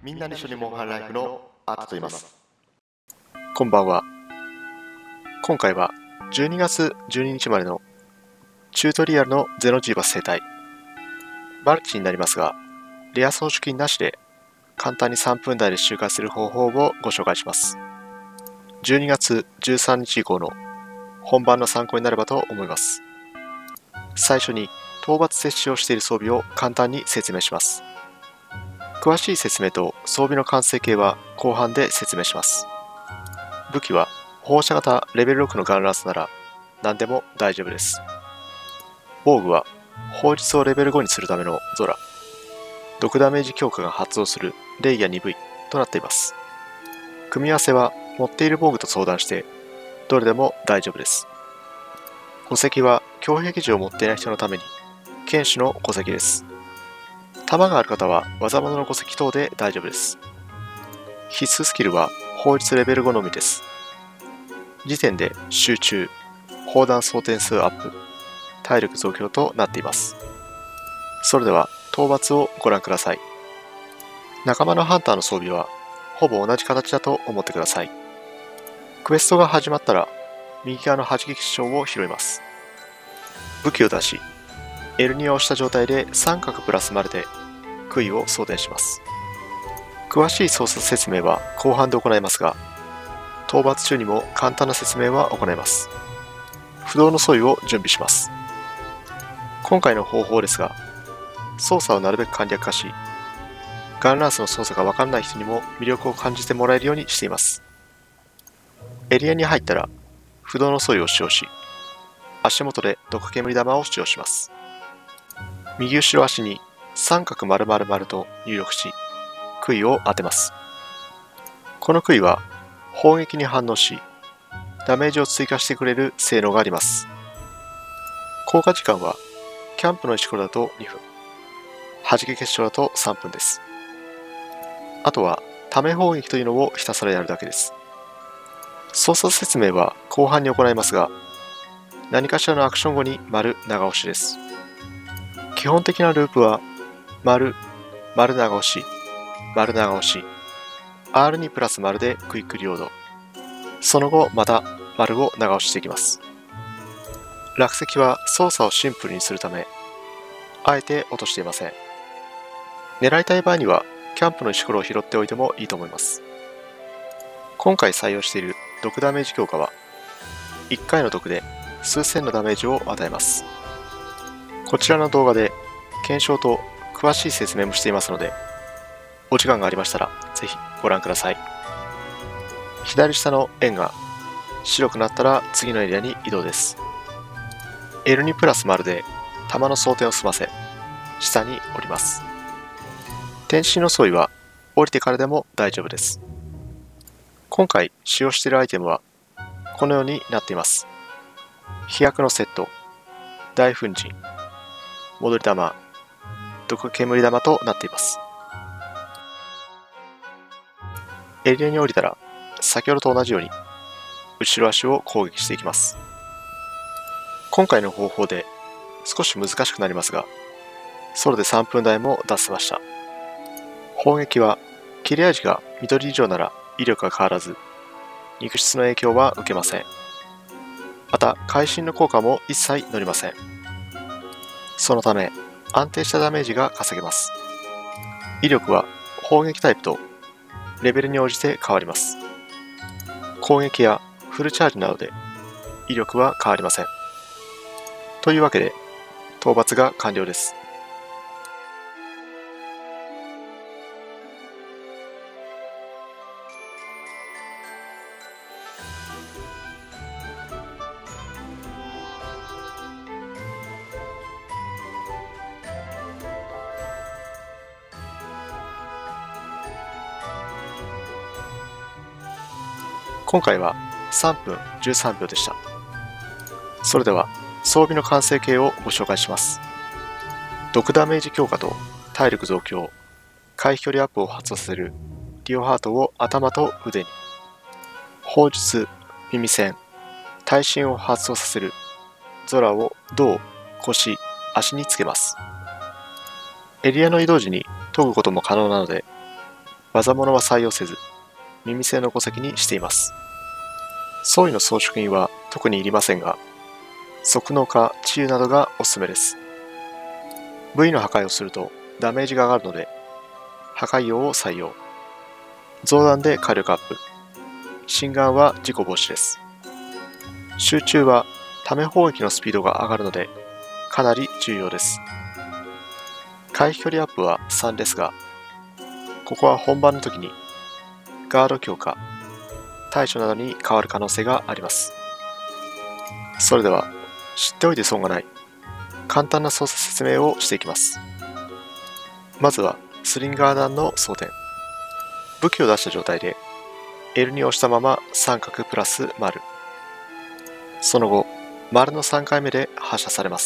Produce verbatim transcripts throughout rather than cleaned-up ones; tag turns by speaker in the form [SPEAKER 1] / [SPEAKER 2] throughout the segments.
[SPEAKER 1] みんなで一緒にモンハンライフのアートと言います。
[SPEAKER 2] こんばんは。今回はじゅうにがつじゅうににちまでのチュートリアルのゼノジーバス生態。マルチになりますが、レア装飾品なしで簡単にさんぷんだいで周回する方法をご紹介します。じゅうにがつじゅうさんにち以降の本番の参考になればと思います。最初に討伐設置をしている装備を簡単に説明します。詳しい説明と装備の完成形は後半で説明します。武器は放射型レベルろくのガンランスなら何でも大丈夫です。防具は法術をレベルごにするためのゾラ、毒ダメージ強化が発動するレイヤ鈍いとなっています。組み合わせは持っている防具と相談してどれでも大丈夫です。戸籍は強壁時を持っていない人のために剣士の戸籍です。弾がある方は技物の戸籍等で大丈夫です。必須スキルは法術レベルごのみです。時点で集中、砲弾装填数アップ、体力増強となっています。それでは討伐をご覧ください。仲間のハンターの装備はほぼ同じ形だと思ってください。クエストが始まったら右側の八撃章を拾います。武器を出し、エルにを押した状態で三角プラス丸で杭を装填します。詳しい操作説明は後半で行いますが、討伐中にも簡単な説明は行います。不動の装備を準備します。今回の方法ですが、操作をなるべく簡略化し、ガンランスの操作がわからない人にも魅力を感じてもらえるようにしています。エリアに入ったら不動の装備を使用し、足元で毒煙玉を使用します。右後ろ足に三角〇〇〇と入力し、杭を当てます。この杭は砲撃に反応し、ダメージを追加してくれる性能があります。効果時間はキャンプの石ころだとにふん、弾け結晶だとさんぷんです。あとはため砲撃というのをひたすらやるだけです。操作説明は後半に行いますが、何かしらのアクション後に丸長押しです。基本的なループは丸、丸長押し、丸長押し、アールに プラス丸でクイックリロード。その後また丸を長押ししていきます。落石は操作をシンプルにするため、あえて落としていません。狙いたい場合にはキャンプの石ころを拾っておいてもいいと思います。今回採用している毒ダメージ強化はいっかいの毒で数千のダメージを与えます。こちらの動画で検証と詳しい説明もしていますので、お時間がありましたらぜひご覧ください。左下の円が白くなったら次のエリアに移動です。エルに プラス丸で弾の装填を済ませ、下に降ります。天使の装備は降りてからでも大丈夫です。今回使用しているアイテムはこのようになっています。飛躍のセット、大粉塵、戻り玉、毒煙玉となっています。エリアに降りたら先ほどと同じように後ろ足を攻撃していきます。今回の方法で少し難しくなりますが、ソロでさんぷんだいも出せました。砲撃は切れ味が緑以上なら威力が変わらず、肉質の影響は受けません。また会心の効果も一切乗りません。そのため安定したダメージが稼げます。威力は砲撃タイプとレベルに応じて変わります。攻撃やフルチャージなどで威力は変わりません。というわけで討伐が完了です。今回はさんぷんじゅうさんびょうでした。それでは装備の完成形をご紹介します。毒ダメージ強化と体力増強、回避距離アップを発動させるリオハートを頭と腕に、砲術、耳栓、耐震を発動させるゾラを胴、腰、足につけます。エリアの移動時に研ぐことも可能なので、 技物は採用せず、耳製の戸籍にしています。装備の装飾品は特にいりませんが、側脳か治癒などがおすすめです。ブイ の破壊をするとダメージが上がるので、破壊用を採用。増弾で火力アップ。心眼は事故防止です。集中はため砲撃のスピードが上がるので、かなり重要です。回避距離アップはさんですが、ここは本番の時にガード強化、対処などに変わる可能性があります。それでは、知っておいて損がない簡単な操作説明をしていきます。まずはスリンガー弾の装填。武器を出した状態で エルに押したまま三角プラス丸。その後、丸のさんかいめで発射されます。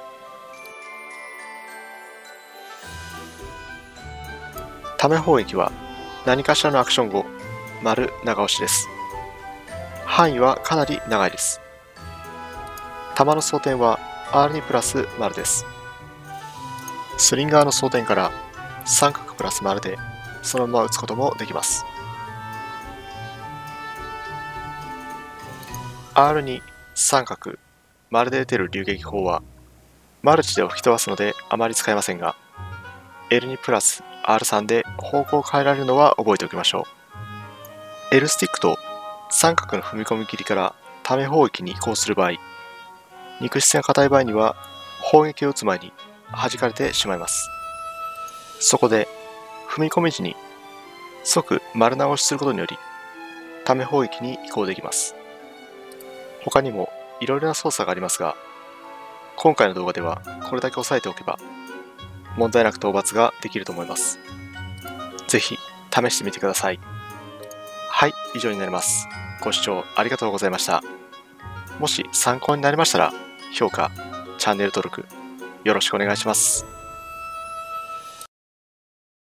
[SPEAKER 2] ため砲撃は何かしらのアクション後、丸長押しです。範囲はかなり長いです。弾の装填は アールに プラス丸です。スリンガーの装填から三角プラス丸でそのまま撃つこともできます。アールに 三角丸で撃てる流撃砲はマルチでを吹き飛ばすのであまり使えませんが、 エルに プラス アールさん で方向を変えられるのは覚えておきましょう。L スティックと三角の踏み込み切りからため砲撃に移行する場合、肉質が硬い場合には砲撃を打つ前に弾かれてしまいます。そこで踏み込み時に即丸直しすることによりため砲撃に移行できます。他にもいろいろな操作がありますが、今回の動画ではこれだけ押さえておけば問題なく討伐ができると思います。ぜひ試してみてください。はい、以上になります。ご視聴ありがとうございました。もし参考になりましたら、評価、チャンネル登録、よろしくお願いします。